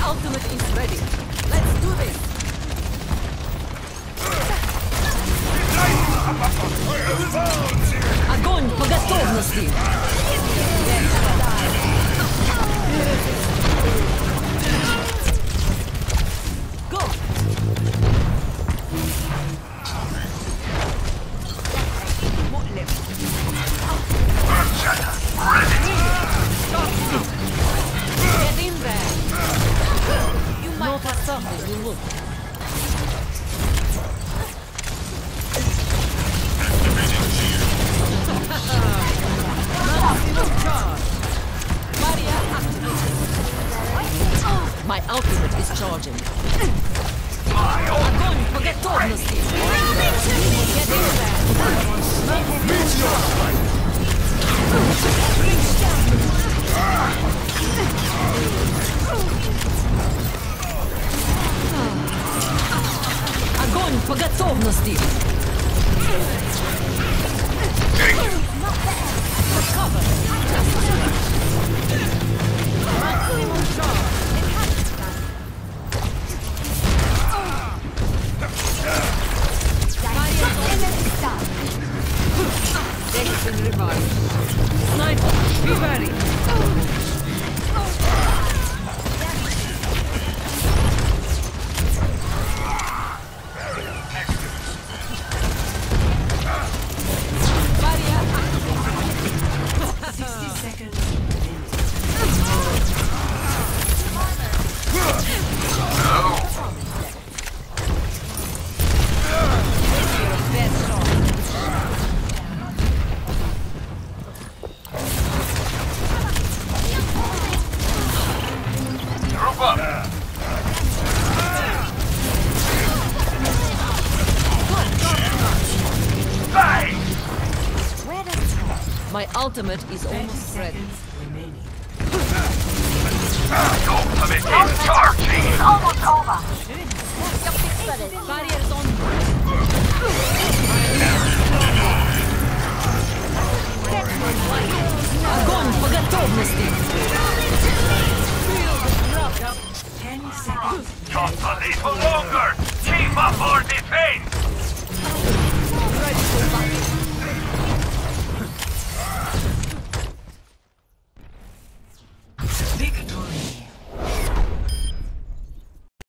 ultimate is ready. Let's do this. Огонь по готовности! Go! Get in there! You might have something to look. My ultimate is charging. Огонь по готовности! Get in there! Огонь по готовности! Cover! Maximum charge! Dexter revived. Sniper, be ready. Barrier activated. 60 seconds. My ultimate is almost ready. Ultimate is charging! It's almost over. Barriers on. Огонь по готовности! 10 seconds. Just a little longer! Keep up our defense! Ready for battle.